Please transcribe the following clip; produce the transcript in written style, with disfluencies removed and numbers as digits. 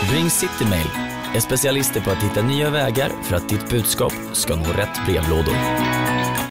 Ring Citymail är specialister på att hitta nya vägar för att ditt budskap ska nå rätt brevlådor.